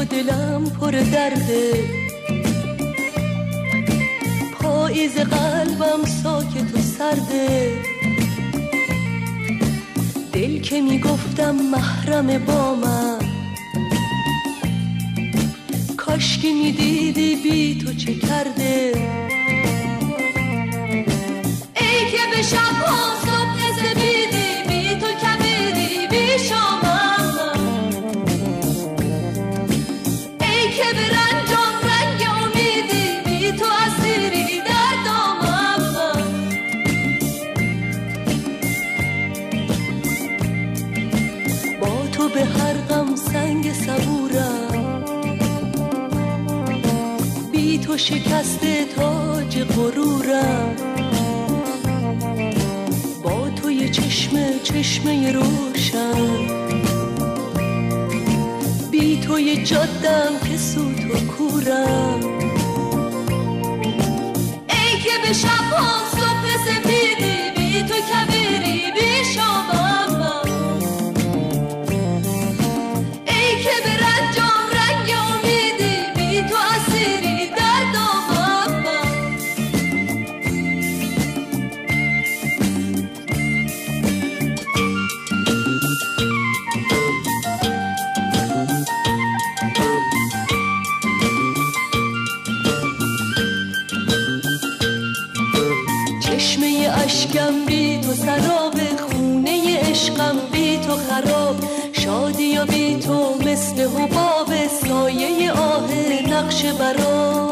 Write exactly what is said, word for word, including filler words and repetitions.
دلم پر درده، پاییز قلبم ساکت و سرده. دل که میگفتم محرم با من، کاشکی میدیدی بی تو چه کرده. ای که به شب ها صبح سپیدی، بی تو کبیدی بی شامم. ای که به رنجام رنگ امیدی، بی تو اسیری در دامم. با تو به هر غم سنگ صبورم، بی تو شکسته تاج غرورم. با تو یه چشمه چشمه روشن، بی تو یه جادم که سوت و کورم. ای که به شب‌ها صبح سپیدی، بی تو کبیری بی شامم. ای که به رنجام رنگ امیدی، بی تو اسیری در دامم. چشمه اشکم بی تو سراب، خونه عشقم بی تو خراب. شادی و بی تو مثل حباب، سایه آه نقش برام.